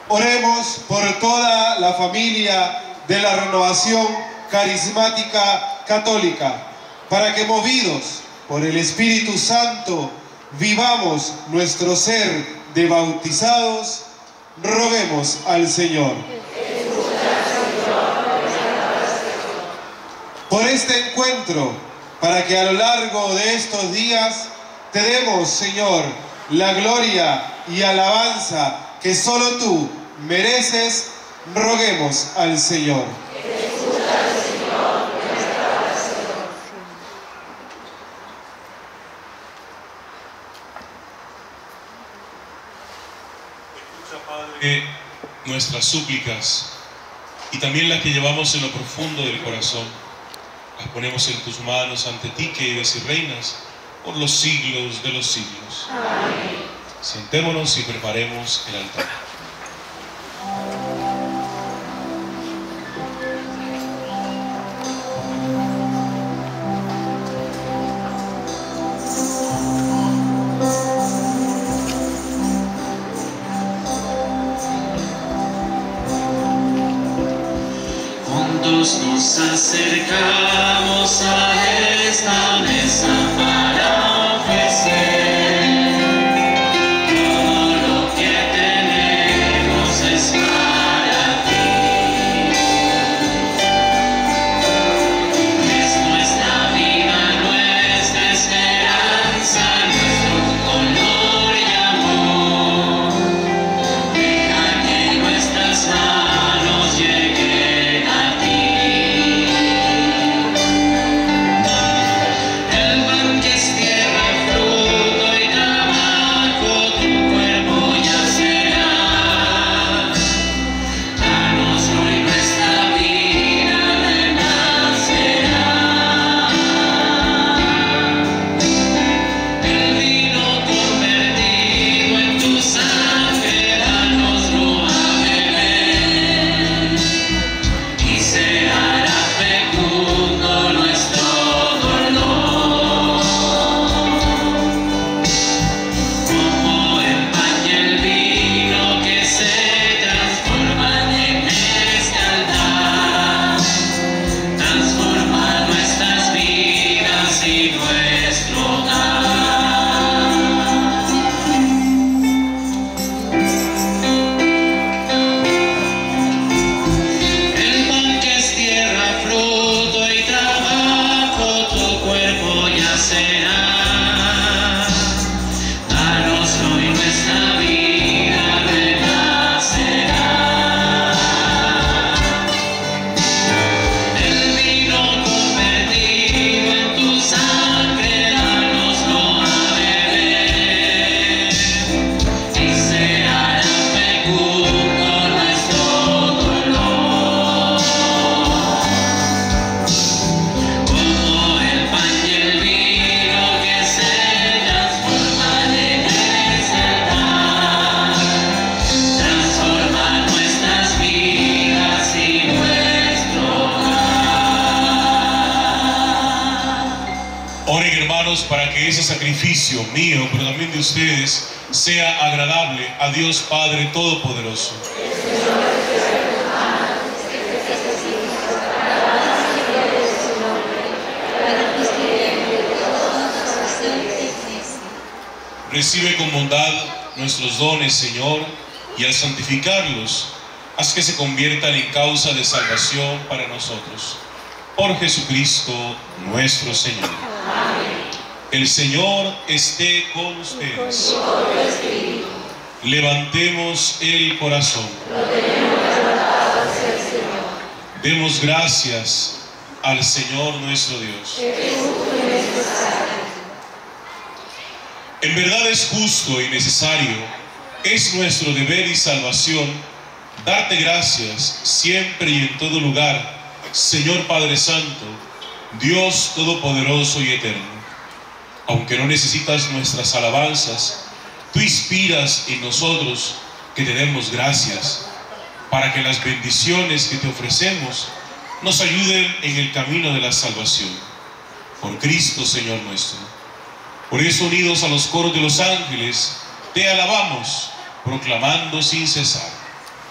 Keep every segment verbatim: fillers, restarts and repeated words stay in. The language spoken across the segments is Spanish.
Oremos por toda la familia de la Renovación Carismática Católica, para que movidos por el Espíritu Santo vivamos nuestro ser de bautizados. Roguemos al Señor. Por este encuentro, para que a lo largo de estos días te demos, Señor, la gloria y alabanza que solo tú mereces, roguemos al Señor. Escucha, Padre, nuestras súplicas y también las que llevamos en lo profundo del corazón. Las ponemos en tus manos ante ti, que vives y reinas por los siglos de los siglos. Amén. Sentémonos y preparemos el altar. Juntos nos acercamos a esta mesa para ofrecer todo lo que tenemos es para ti. Es nuestra vida, nuestra esperanza, nuestro color y amor. Deja que nuestras manos lleguen a ti. Para que ese sacrificio mío, pero también de ustedes, sea agradable a Dios Padre Todopoderoso. Recibe con bondad nuestros dones, Señor, y al santificarlos, haz que se conviertan en causa de salvación para nosotros. Por Jesucristo nuestro Señor. Amén. El Señor esté con ustedes. Levantemos el corazón. Lo tenemos levantado hacia el Señor. Demos gracias al Señor nuestro Dios. Es justo y necesario. En verdad es justo y necesario, es nuestro deber y salvación, darte gracias siempre y en todo lugar, Señor Padre Santo, Dios Todopoderoso y Eterno. Aunque no necesitas nuestras alabanzas, tú inspiras en nosotros que te demos gracias, para que las bendiciones que te ofrecemos nos ayuden en el camino de la salvación. Por Cristo, Señor nuestro. Por eso, unidos a los coros de los ángeles, te alabamos, proclamando sin cesar.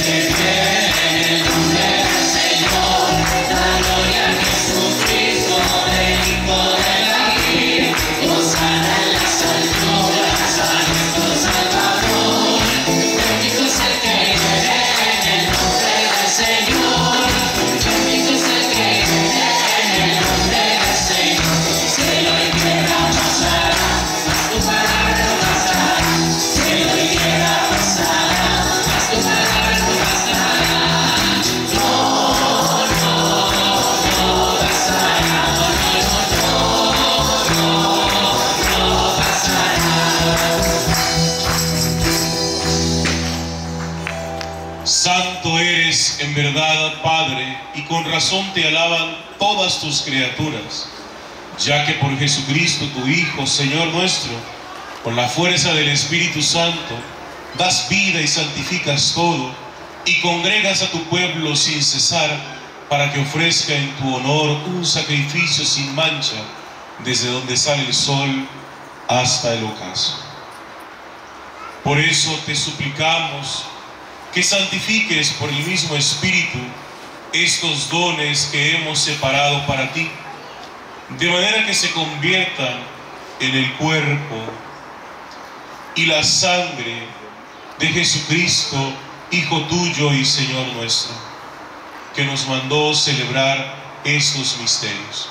Santo eres en verdad, Padre, y con razón te alaban todas tus criaturas, ya que por Jesucristo, tu Hijo, Señor nuestro, con la fuerza del Espíritu Santo, das vida y santificas todo, y congregas a tu pueblo sin cesar, para que ofrezca en tu honor un sacrificio sin mancha, desde donde sale el sol hasta el ocaso. Por eso te suplicamos que santifiques por el mismo Espíritu estos dones que hemos separado para ti, de manera que se conviertan en el cuerpo y la sangre de Jesucristo, Hijo tuyo y Señor nuestro, que nos mandó celebrar estos misterios.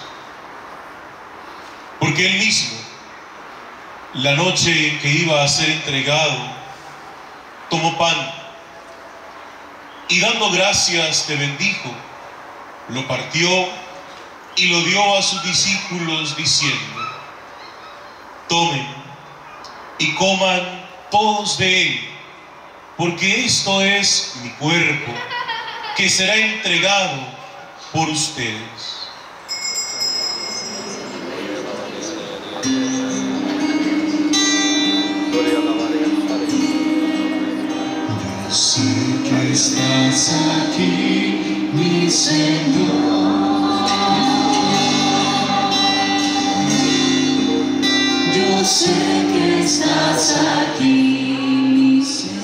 Porque Él mismo, la noche que iba a ser entregado, tomó pan y dando gracias te bendijo, lo partió y lo dio a sus discípulos diciendo: tomen y coman todos de él, porque esto es mi cuerpo, que será entregado por ustedes. Yo sé que estás aquí, mi Señor. Yo sé que estás aquí, mi Señor.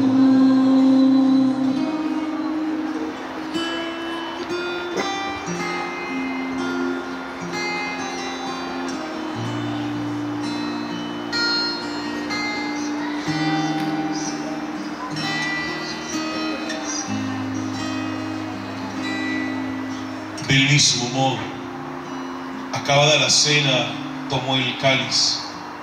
Del mismo modo, acabada la cena, tomó el cáliz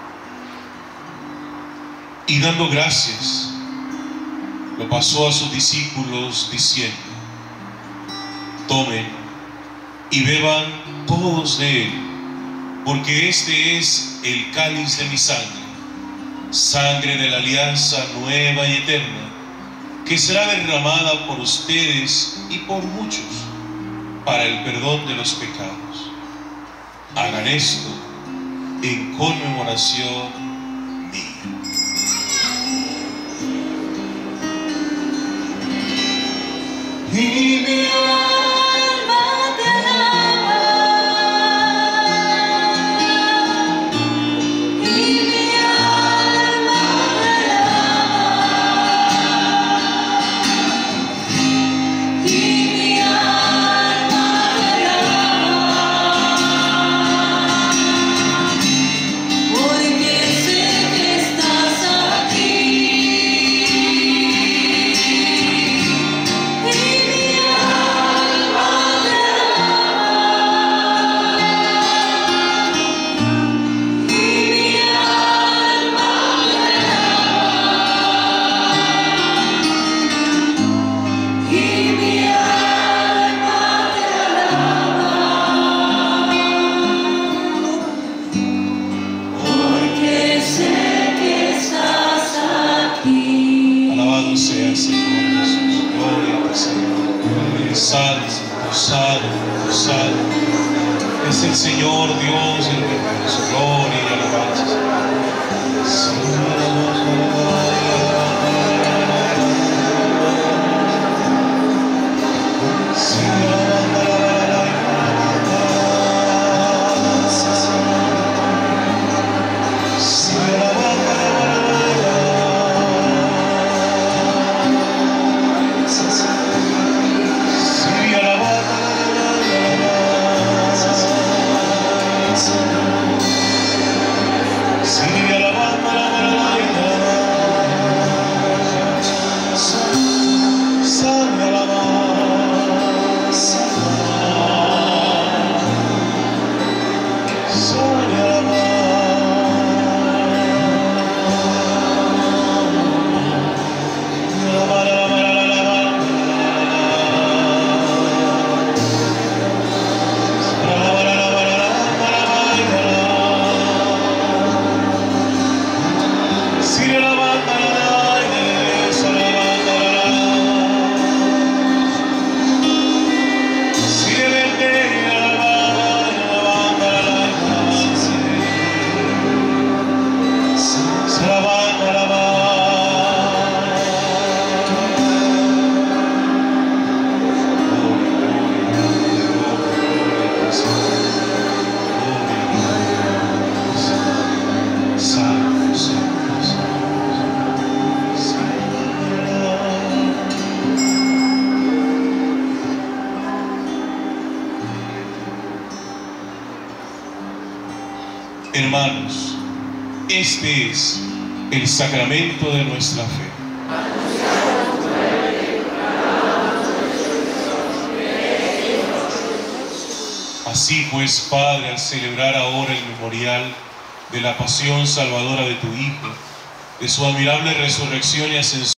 y dando gracias, lo pasó a sus discípulos diciendo: tomen y beban todos de él, porque este es el cáliz de mi sangre, sangre de la alianza nueva y eterna, que será derramada por ustedes y por muchos para el perdón de los pecados. Hagan esto en conmemoración mía. Y mi alma te alaba, y mi alma te alaba, y mi alma te alaba, porque sé que estás aquí. Alabado sea, Señor Jesús. Gloria al Señor. Santo, santo, santo. Es el Señor Dios el universo. Gloria y alabanza. Hermanos, este es el sacramento de nuestra fe. Así pues, Padre, al celebrar ahora el memorial de la pasión salvadora de tu Hijo, de su admirable resurrección y ascensión,